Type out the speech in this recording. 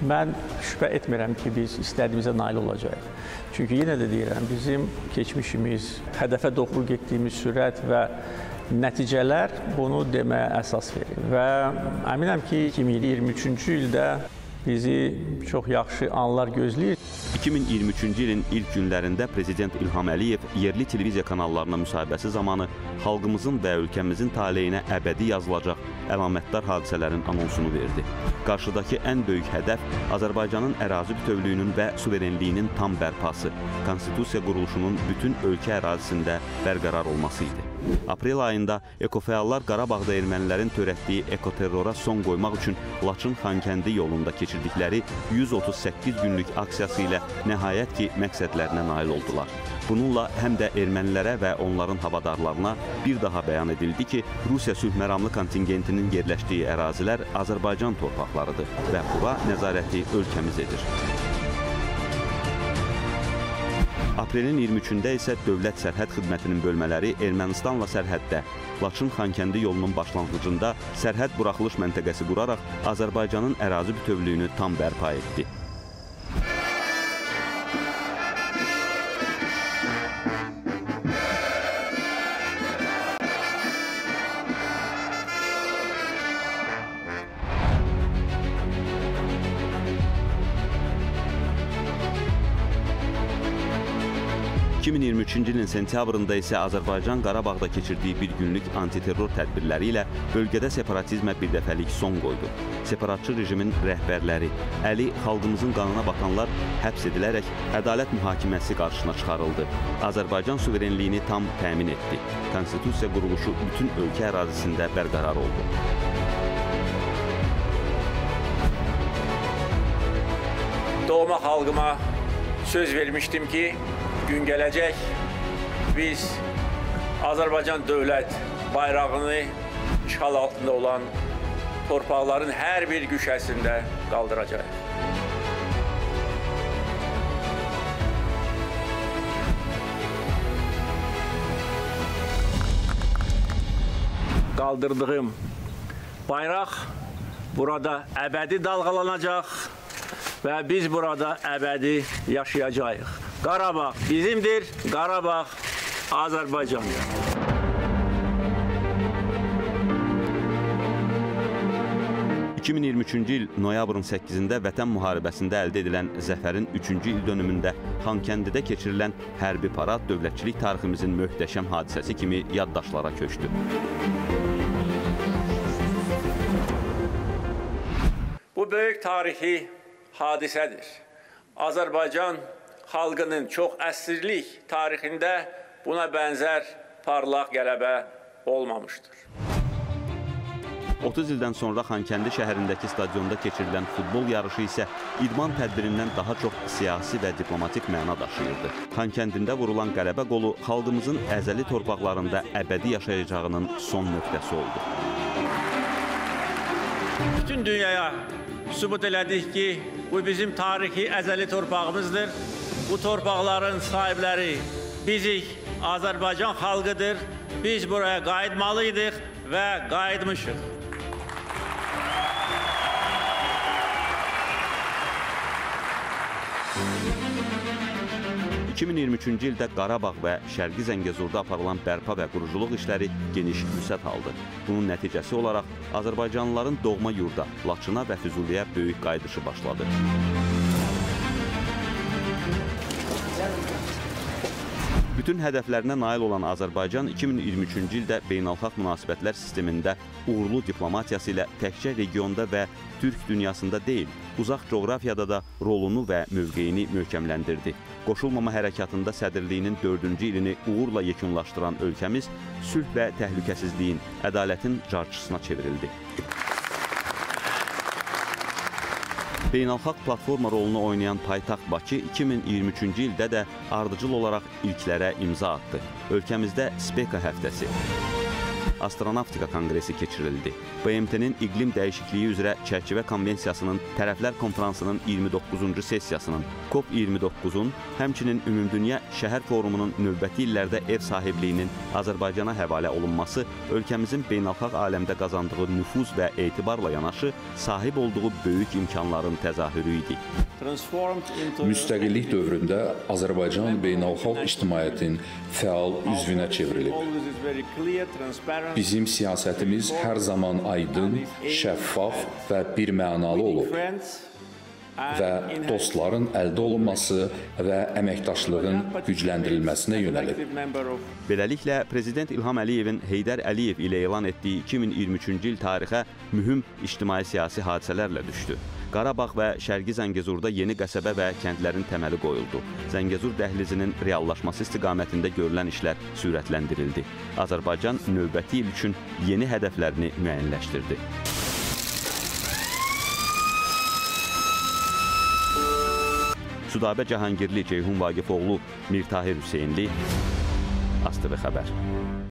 Mən şübhə etmirəm ki, biz istədiyimizə nail olacağıq. Çünki yenə də deyirəm, bizim keçmişimiz, hədəfə doğru getdiyimiz sürət və nəticələr bunu deməyə əsas verir. Və əminəm ki, 2023-cü ildə bizi çox yaxşı anlar gözləyir. 2023-cü ilin ilk günlərində Prezident İlham Əliyev yerli televiziya kanallarına müsahibəsi zamanı xalqımızın və ölkəmizin taleyinə əbədi yazılacaq əlamətdar hadisələrin anonsunu verdi. Qarşıdakı ən böyük hədəf Azərbaycanın ərazi bütövlüyünün və suverenliyinin tam bərpası, konstitusiya quruluşunun bütün ölkə ərazisində bərqərar olması idi. Aprel ayında ekofəallar Qarabağda ermənilərin törətdiyi ekoterrora son qoymaq üçün Laçın-Xankəndi yolunda keçirdikləri 138 günlük aksiyası ilə nəhayət ki, məqsədlərinə nail oldular. Bununla həm də ermənilərə və onların havadarlarına bir daha bəyan edildi ki, Rusiya sülhməramlı kontingentinin yerləşdiyi ərazilər Azərbaycan torpaqlarıdır və bura nəzarəti ölkəmiz edir. Aprelin 23-də isə Dövlət Sərhəd Xidmətinin bölmələri Ermənistanla sərhəddə, Laçın-Xankəndi yolunun başlanğıcında sərhəd buraxılış məntəqəsi quraraq Azərbaycanın ərazi bütövlüyünü tam bərpa etdi. ...2023-cü ilin sentyabrında isə Azərbaycan Qarabağda keçirdiyi bir günlük antiterror tədbirləri ilə bölgədə separatizmə birdəfəlik son qoydu. Separatçı rejimin rəhbərləri, əli xalqımızın qanına batanlar həbs edilərək ədalət mühakiməsi qarşısına çıxarıldı. Azərbaycan suverenliyini tam təmin etdi. Konstitusiya quruluşu bütün ölkə ərazisində bərqərar oldu. Doğma xalqıma söz vermişdim ki, gün gələcək, biz Azərbaycan dövlət bayrağını işğal altında olan torpaqların hər bir güşəsində qaldıracaq. Qaldırdığım bayraq burada əbədi dalğalanacaq və biz burada əbədi yaşayacağıq. Qarabağ bizimdir, Qarabağ Azərbaycandır. ...2023-cü il noyabrın 8-də Vətən müharibəsində əldə edilən zəfərin 3-cü il dönümündə Xankəndidə keçirilən hərbi parad dövlətçilik tariximizin möhtəşəm hadisəsi kimi yaddaşlara köçdü. Bu böyük tarixi hadisədir. Azərbaycan xalqının çox əsrlik tarixində buna bənzər parlaq qələbə olmamışdır. 30 ildən sonra Xankəndi şəhərindəki stadionda keçirilən futbol yarışı isə idman tədbirindən daha çox siyasi və diplomatik məna daşıyırdı. Xankəndində vurulan qələbə qolu xalqımızın əzəli torpaqlarında əbədi yaşayacağının son nöqtəsi oldu. Bütün dünyaya sübut elədik ki, bu bizim tarixi əzəli torpağımızdır. Bu torpaqların sahibləri bizik, Azərbaycan xalqıdır. Biz buraya qayıtmalıydıq və qayıtmışıq. ...2023-cü ildə Qarabağ və Şərqi Zəngəzurda aparılan bərpa və quruculuq işləri geniş vüsət aldı. Bunun nəticəsi olaraq Azərbaycanlıların doğma yurda, Laçına və Füzuliyə böyük qayıdışı başladı. Bütün hədəflərinə nail olan Azərbaycan 2023-cü ildə beynəlxalq münasibətlər sistemində uğurlu diplomatiyası ilə təkcə regionda və Türk dünyasında deyil, uzaq coğrafiyada da rolunu və mövqeyini möhkəmləndirdi. Qoşulmama hərəkatında sədrliyinin 4-cü ilini uğurla yekunlaşdıran ölkəmiz sülh və təhlükəsizliyin, ədalətin carçısına çevrildi. Beynəlxalq platforma rolunu oynayan paytaxt Bakı 2023-cü ildə də ardıcıl olaraq ilklərə imza attı. Ölkəmizdə Speka həftəsi, Astronavtika konqresi keçirildi. BMT-nin iqlim dəyişikliyi üzrə çərçivə konvensiyasının tərəflər konfransının 29-cu sessiyasının, COP29-un, həmçinin Ümumdünya Şəhər Forumunun növbəti illərdə ev sahibliyinin Azərbaycana həvalə olunması ölkəmizin beynəlxalq aləmdə qazandığı nüfuz və etibarla yanaşı sahib olduğu böyük imkanların təzahürü idi. Müstəqillik dövründə Azərbaycan beynəlxalq ictimaiyyətin fəal üzvünə çevrilib. Bizim siyasətimiz hər zaman aydın, şəffaf və birmənalı olub və dostların əldə olunması və əməkdaşlığın gücləndirilməsinə yönəlib. Beləliklə, Prezident İlham Əliyevin Heydər Əliyev ilə elan etdiyi 2023-cü il tarixə mühüm ictimai-siyasi hadisələrlə düşdü. Qarabağ və Şərqi Zəngəzurda yeni qəsəbə və kəndlərin təməli qoyuldu. Zəngəzur dəhlizinin reallaşması istiqamətində görülən işlər sürətləndirildi. Azərbaycan növbəti il üçün yeni hədəflərini müəyyənləşdirdi. Südabə Cahangirli, Ceyhun Vaqifoğlu, Mirtahir Hüseynli, ASTV Xəbər.